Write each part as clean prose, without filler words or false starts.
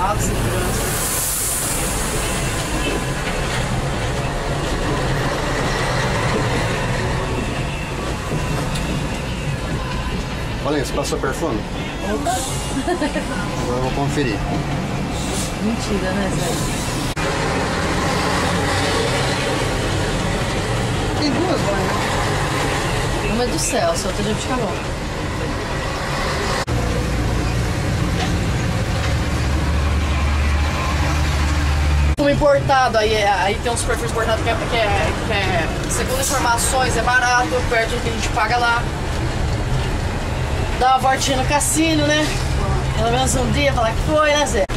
Alta segurança. Olha, você passou perfume? Opa! Agora eu vou conferir. Mentira, né, Zé? Tem duas lá, né? Uma é do Celso, outra de Abiscalão. Perfume importado, aí tem uns perfumes importados que é, segundo informações, é barato, perto do que a gente paga lá. Dá uma voltinha no cassino, né? Pelo menos um dia, falar que foi, né, Zé?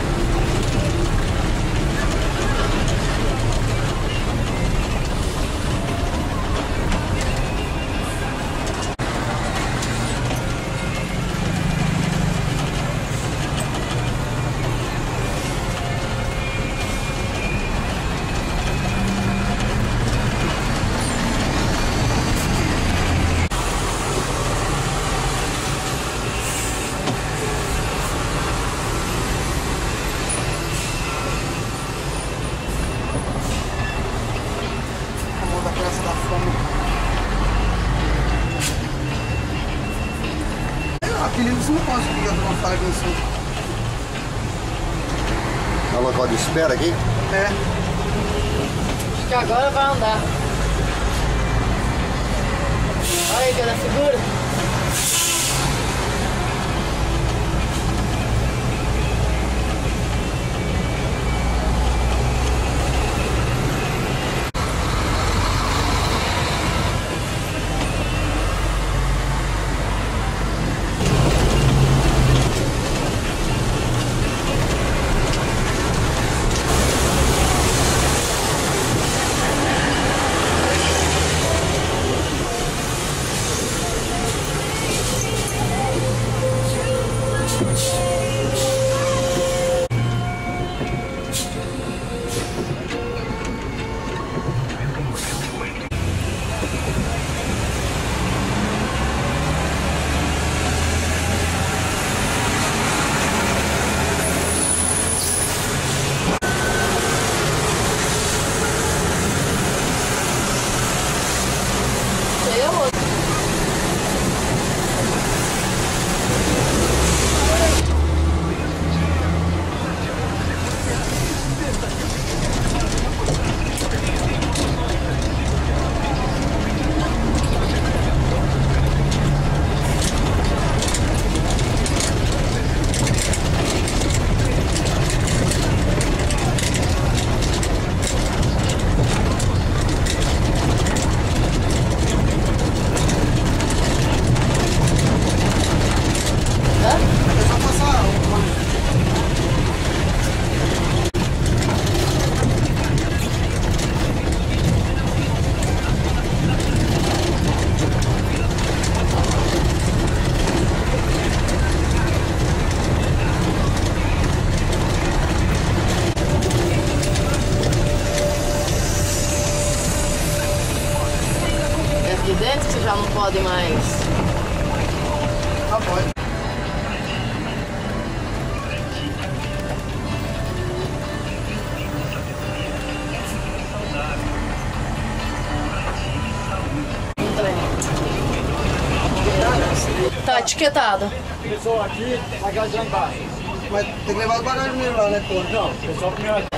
Amor da Praça da Fama. Aquele você não pode ligar de uma falha assim. É o local de espera aqui? É. Acho que agora vai andar. Olha aí, cada figura. Aqui dentro que você já não pode mais. Ah, pode. Tá etiquetado. Pessoal aqui, bagagem embaixo. Mas tem que levar o bagagem primeiro lá, né, pô? Não, pessoal primeiro aqui.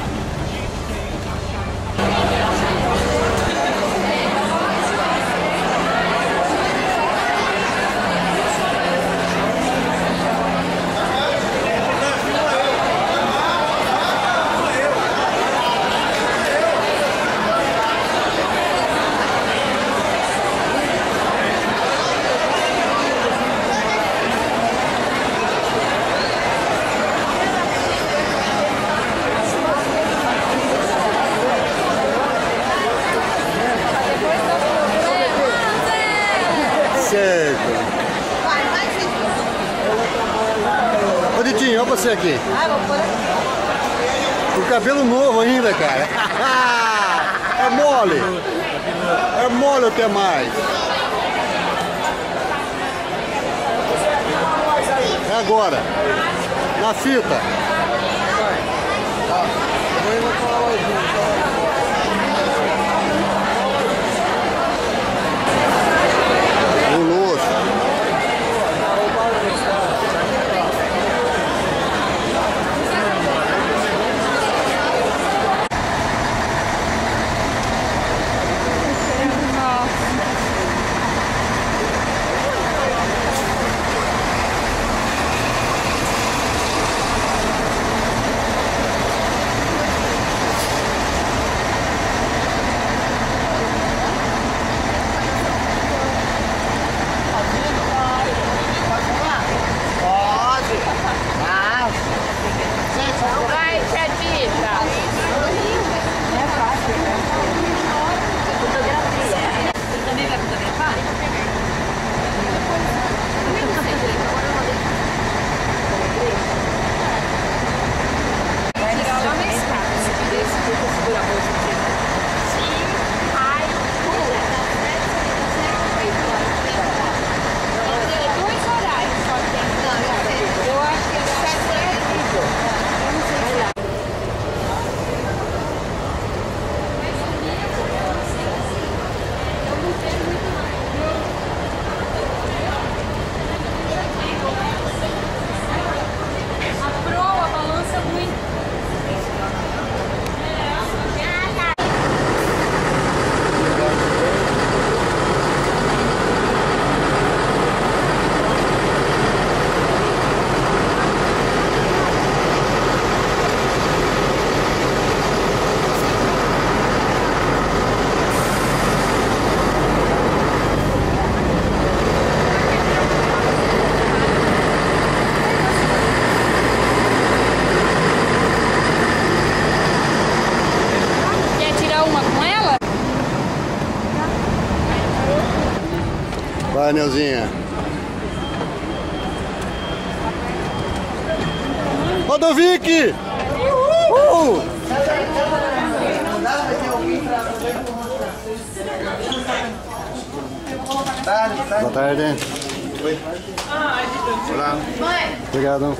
Ô Ditinho, olha você aqui. Ah, vou pôr aqui. O cabelo novo ainda, cara. É mole. É mole até mais. É agora. Na fita. Vai, Neuzinha. Rodovic! Boa tarde. Oi. Olá. Obrigado.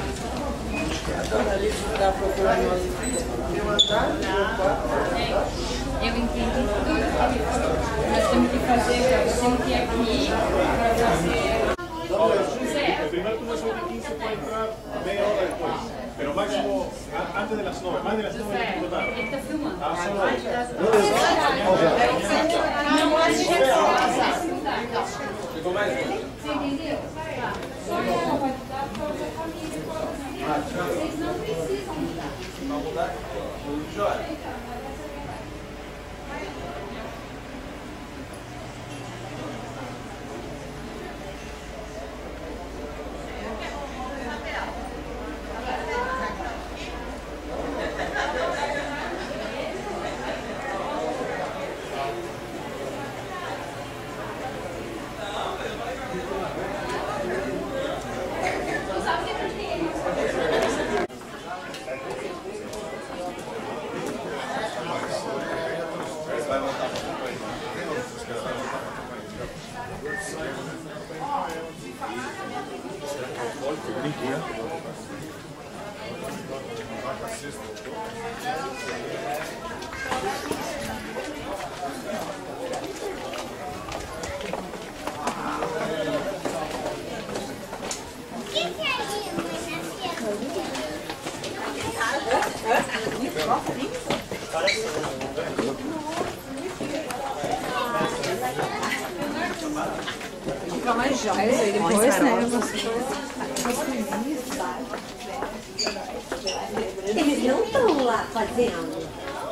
Eu entendi. Nós temos que fazer, nós temos que ir aqui para fazer. Primeiro turno sobre 15 puede entrar media hora después, pero máximo antes de las 9, más de las 9 hay que votar. Ele está filmando. Você entendeu? Vocês não precisam mudar. Fica mais jóia depois, né? Eles não estão lá fazendo.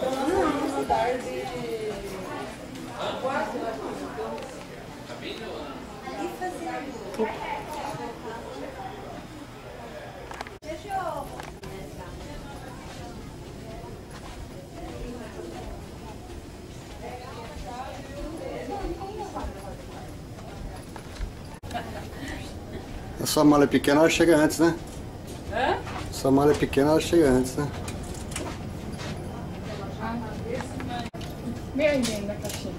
A sua mala é pequena, ela chega antes, né? Hã? Sua mala é pequena, ela chega antes, né? Meio dentro da caixinha.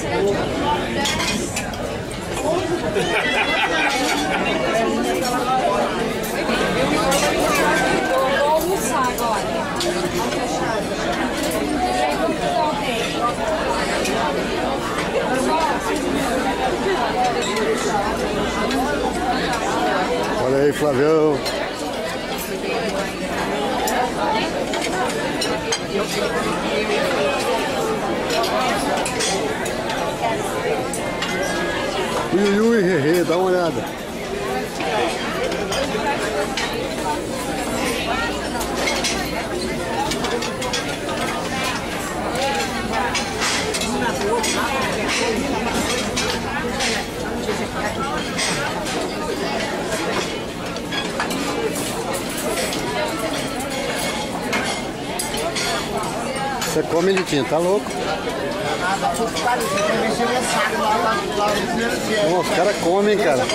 Vou almoçar agora. Olha aí, Flavião. Ui, Rerê, dá uma olhada. Você come, Litinho, tá louco? Bom, os caras comem, cara.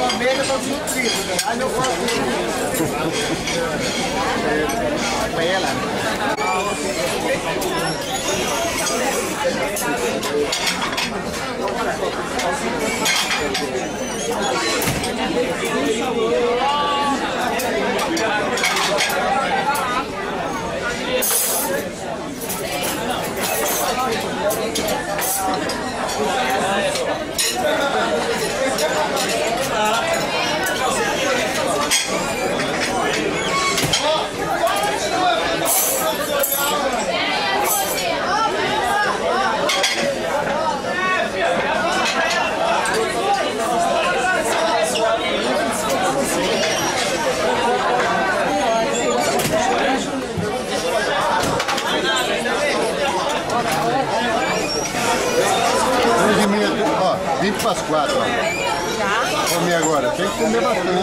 Ó, 20 para as 4, ó. Comer agora, tem que comer bastante.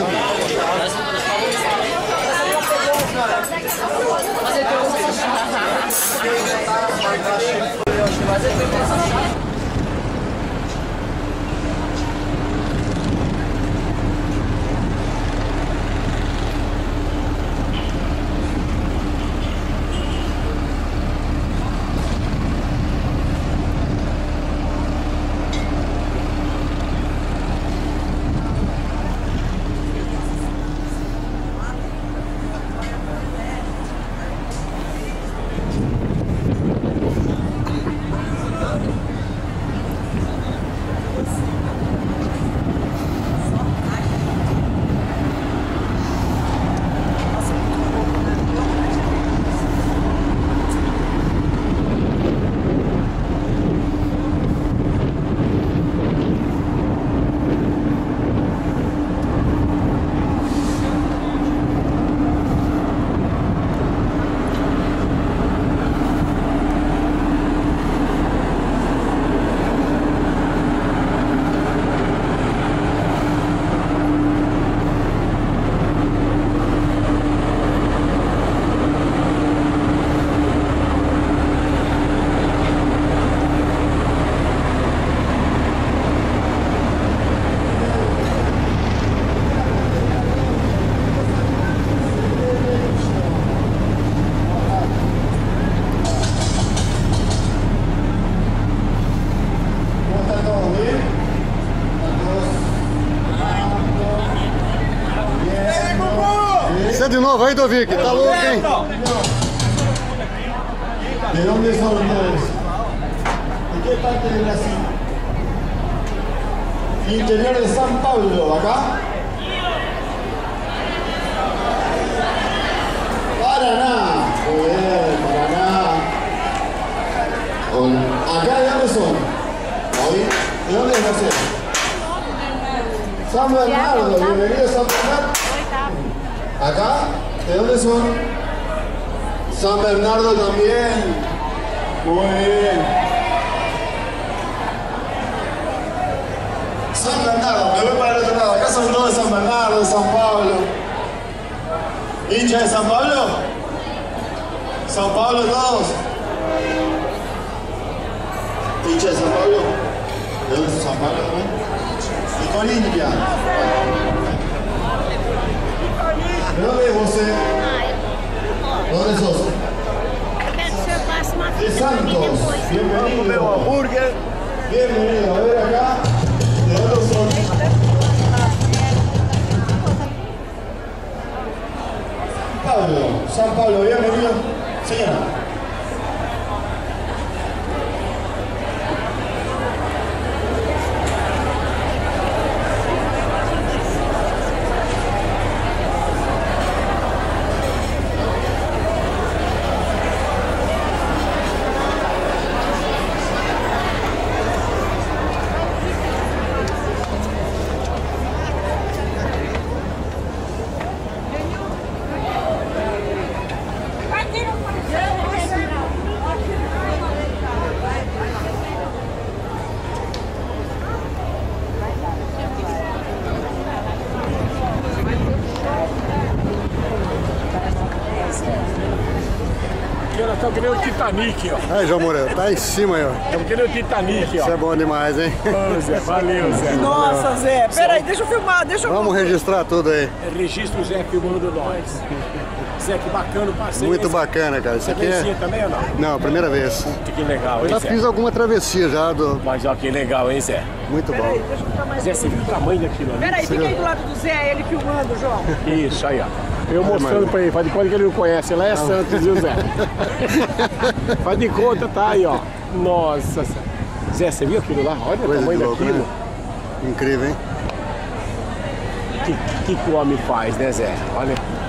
Você de novo aí, Dovic, tá louco, hein? ¿De dónde son ustedes? ¿De qué parte de Brasil? Interior de San Pablo, acá. Paraná. Muy bien, Paraná. ¿Acá de dónde son? ¿De dónde es Brasil? San Bernardo, bienvenido a San Bernardo. ¿Acá? ¿De dónde son? San Bernardo también. Muy bien. San Bernardo, me voy para el otro lado. Acá son todos de San Bernardo, de San Pablo. ¿Hincha de San Pablo? ¿San Pablo todos? ¿Hincha de San Pablo? ¿De dónde es San Pablo también? De Corinthians. ¿De dónde es vos? ¿Dónde sos? De Santos. Bienvenido. Hambúrguer. Bienvenido, a ver acá. ¿De dónde son? Pablo, San Pablo, bienvenido. Señora. Nós estamos que nem o Titanic, ó. Aí, João Moreira, tá em cima aí, ó. Estamos que nem o Titanic, ó. Isso é bom demais, hein? Ô, Zé, valeu, Zé. Nossa, Zé, peraí, deixa eu filmar, deixa eu... Vamos registrar tudo aí. Registro o Zé filmando nós. Zé, que bacana o passeio. Muito bacana, cara. Isso Você aqui conhecia é... também ou não? Não, primeira vez. Que legal, Eu hein, já Zé? fiz alguma travessia já do... Mas ó, que legal, hein, Zé? Muito bom. Peraí, deixa eu ficar mais... Zé, você viu o tamanho daquilo ali? Peraí, fica aí do lado do Zé, ele filmando, João. Isso, aí, ó. Eu mostrando pra ele, faz de conta que ele não conhece, lá é Santos, viu, Zé? Faz de conta, tá aí, ó. Nossa. Zé, você viu aquilo lá? Olha Coisa o tamanho de louco, daquilo. né? Incrível, hein? Que o homem faz, né, Zé? Olha.